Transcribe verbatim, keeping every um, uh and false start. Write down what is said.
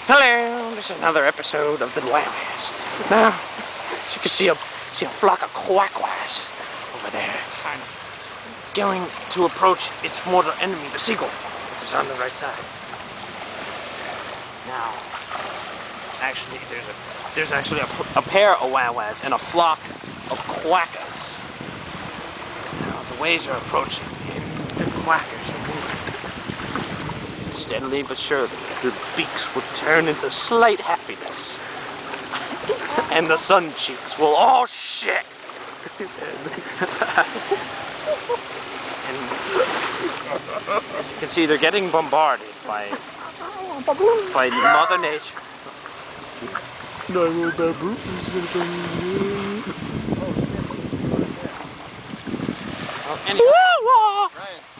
Hello, this is another episode of the Qua-Quahs. Now, as you can see a, see a flock of Qua-Quahs over there, kind of going to approach its mortal enemy, the Seagull, which is on the right side. Now, actually, there's a there's actually a, a pair of Qua-Quahs and a flock of Qua-Quahs. Now, the waves are approaching, and the Qua-Quahs are moving steadily but surely. Their beaks will turn into slight happiness, and the sun cheeks will all shit. And as you can see, they're getting bombarded by by Mother Nature. Well, anyway.